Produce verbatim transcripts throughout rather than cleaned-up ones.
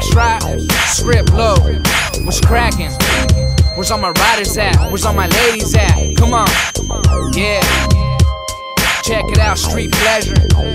That's right, script low. What's cracking? Where's all my riders at? Where's all my ladies at? Come on, yeah. Check it out, street pleasure.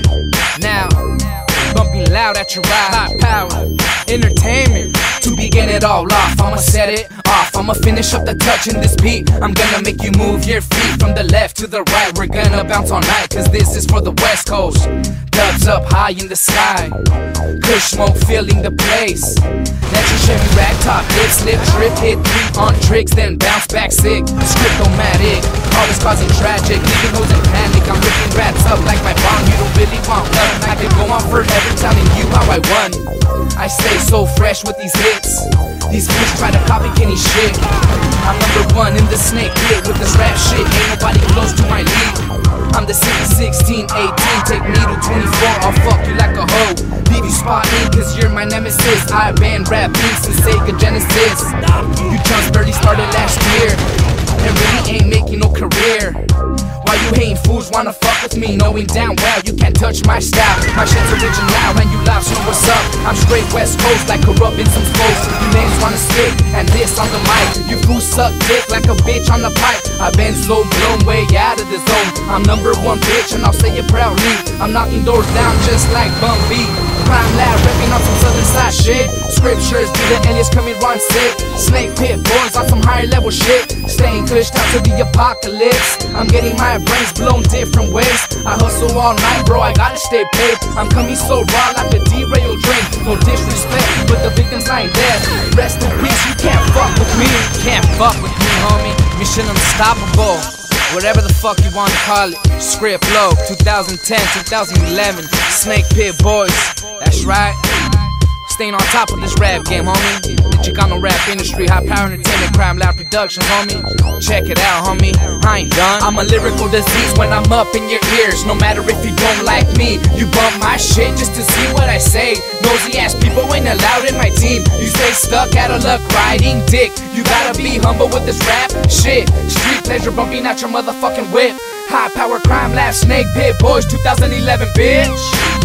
Now, bumping loud at your ride. Hot power, entertainment. To begin it all off, I'ma set it off. I'ma finish up the touch in this beat. I'm gonna make you move your feet from the left to the right. We're gonna bounce all night, cause this is for the West Coast. Dubs up high in the sky, kush smoke filling the place. Let your Chevy rag top hit, slip, trip, hit three on tricks, then bounce back sick. Script-o-matic, always causing tragic, leaving hoes in panic. I'm ripping rats up like my bong. You don't really want love. I could go on forever telling you how I won. I stay so fresh with these hits. These kids try to copy Kenny shit. I'm number one in the snake pit with this rap shit. Ain't nobody close to my league. I'm the city sixteen, eighteen, take me to twenty-four. I'll fuck you like a hoe, leave you spotting, cause you're my nemesis. I've been rapping since Sega Genesis. You just barely started last year and really ain't making no career. Why you hating fools wanna fuck with me, knowing damn well you can't touch my style. My shit's original and you laugh, so what's up? I'm straight West Coast like corrupting some folks. You names wanna stick and this on the mic. You fools suck dick like a bitch on the pipe. I've been so blown way out of the zone. I'm number one bitch and I'll say it proudly. I'm knocking doors down just like Bum B. Crime lab ripping on some southern side shit. Scriptures be the aliens coming run sick. Snake pit boys on some higher level shit. Staying cushed out to the apocalypse. I'm getting my brains blown different ways. I hustle all night, bro, I gotta stay paid. I'm coming so raw like a derailed train. No disrespect, but the victims ain't dead. Rest in peace, you can't fuck with me. Can't fuck with me, homie. Mission unstoppable, whatever the fuck you wanna call it. Script low, two thousand ten, two thousand eleven. Snake pit boys, that's right. Staying on top of this rap game, homie. The Chicano rap industry, high power entertainment, crime loud productions, homie. Check it out, homie. I ain't done. I'm a lyrical disease when I'm up in your ears. No matter if you don't like me, you bump my shit just to see what I say. Nosy ass people ain't allowed in my team. You stay stuck out of luck riding dick. You gotta be humble with this rap shit. Street pleasure bumping out your motherfucking whip. High power crime lab, snake pit boys, two thousand eleven, bitch.